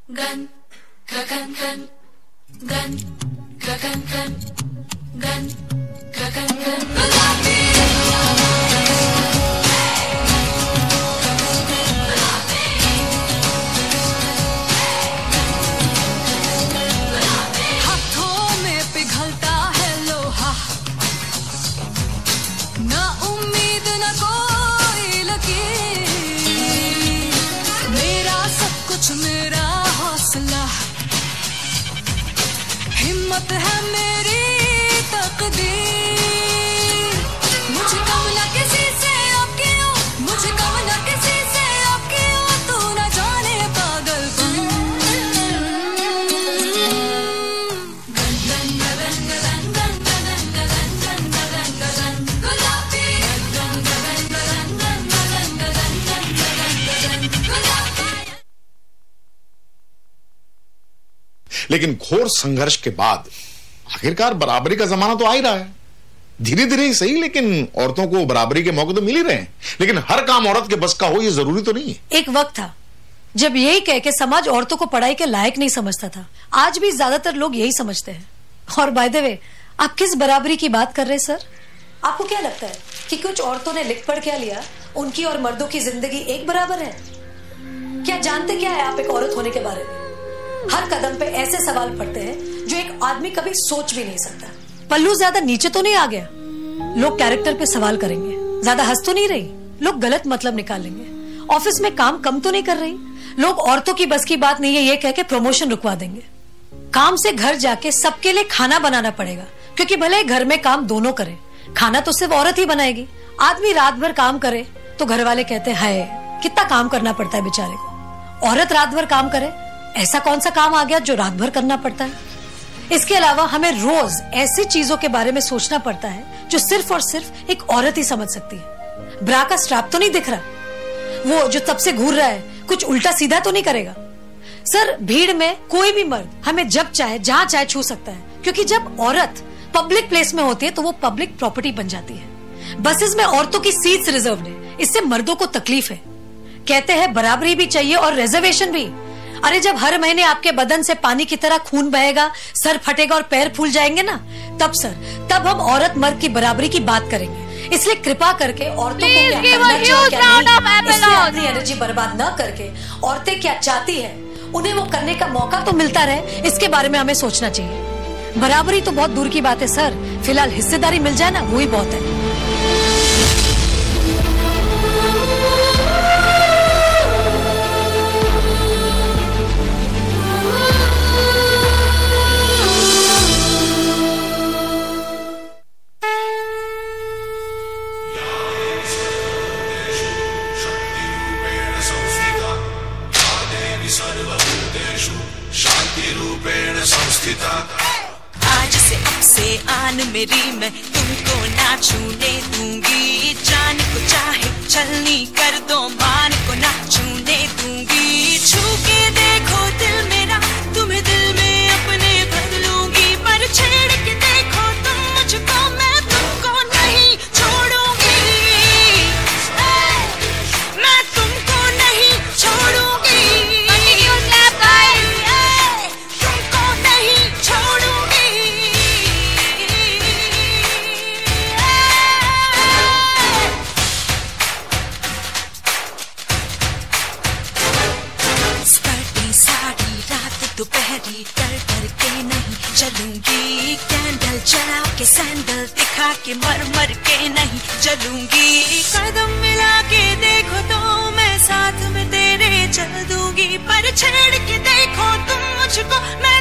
Gun, gun, gun, gun, gun, gun, gun, gun, gun. हाथों में पिघलता है लोहा, ना उम्मीद ना कोई लकीर, मेरा सब कुछ मेरा हौसला, हिम्मत है मेरी तकदीर। मुझे कम ना किसी से अब क्यों, मुझे कम ना किसी से अब क्यों, तू न जाने पागलपन। लेकिन घोर संघर्ष के बाद आखिरकार बराबरी का जमाना तो आ ही रहा है। धीरे धीरे ही सही, लेकिन औरतों को बराबरी के मौके तो मिल ही रहे हैं। लेकिन हर काम औरत के बस का हो ये जरूरी तो नहीं है। एक वक्त था जब यही कह के समाज औरतों को पढ़ाई के लायक नहीं समझता था। आज भी ज्यादातर लोग यही समझते हैं। और बाय द वे, आप किस बराबरी की बात कर रहे हैं सर? आपको क्या लगता है कि कुछ औरतों ने लिख पढ़ क्या लिया, उनकी और मर्दों की जिंदगी एक बराबर है? क्या जानते क्या है आप एक औरत होने के बारे में? हर कदम पे ऐसे सवाल पड़ते हैं जो एक आदमी कभी सोच भी नहीं सकता। पल्लू ज्यादा नीचे तो नहीं आ गया, लोग कैरेक्टर पे सवाल करेंगे। ज्यादा हंस तो नहीं रही, लोग गलत मतलब निकालेंगे। ऑफिस में काम कम तो नहीं कर रही, लोग औरतों की बस की बात नहीं है ये कह के प्रमोशन रुकवा देंगे। काम से घर जाके सबके लिए खाना बनाना पड़ेगा, क्योंकि भले घर में काम दोनों करें, खाना तो सिर्फ औरत ही बनाएगी। आदमी रात भर काम करे तो घर वाले कहते हैं हाय कितना काम करना पड़ता है बेचारे को। औरत रात भर काम करे, ऐसा कौन सा काम आ गया जो रात भर करना पड़ता है? इसके अलावा हमें रोज ऐसी चीजों के बारे में सोचना पड़ता है जो सिर्फ और सिर्फ एक औरत ही समझ सकती है। ब्रा का स्ट्रैप तो नहीं दिख रहा, वो जो तब से घूर रहा है कुछ उल्टा सीधा तो नहीं करेगा? सर, भीड़ में कोई भी मर्द हमें जब चाहे जहां चाहे छू सकता है, क्योंकि जब औरत पब्लिक प्लेस में होती है तो वो पब्लिक प्रॉपर्टी बन जाती है। बसेस में औरतों की सीट्स रिजर्व्ड है, इससे मर्दों को तकलीफ है। कहते हैं बराबरी भी चाहिए और रिजर्वेशन भी। अरे जब हर महीने आपके बदन से पानी की तरह खून बहेगा, सर फटेगा और पैर फूल जाएंगे ना, तब हम औरत मर्द की बराबरी की बात करेंगे। इसलिए कृपा करके औरतों को क्या करना चाहिए क्या नहीं, इसलिए अपनी एनर्जी बर्बाद न करके औरतें क्या चाहती हैं उन्हें वो करने का मौका तो मिलता रहे, इसके बारे में हमें सोचना चाहिए। बराबरी तो बहुत दूर की बात है सर, फिलहाल हिस्सेदारी मिल जाए ना वो ही बहुत है। आज से अब से आन मेरी मैं तुमको ना छूने दूंगी, जान को चाहे छलनी कर दो मान को ना छूने दूंगी। छू के देखो दिल मेरा, तुम्हें दिल में अपने भर लूंगी, पर छेड़ के देखो तुम मुझको, मैं तुमको नहीं छोड़ूंगी, मैं तुमको नहीं छोड़ूंगी, तुमको नहीं छोड़ूंगी। स्कर्टी साड़ी रात दोपहरी कर कर के नहीं चलूंगी, कैंडल जला के सैंडल दिखा के मर मर के नहीं चलूंगी। कदम मिला के देखो तो मैं साथ में तेरे चल दूंगी, पर छेड़ के देखो तुम मुझको, मैं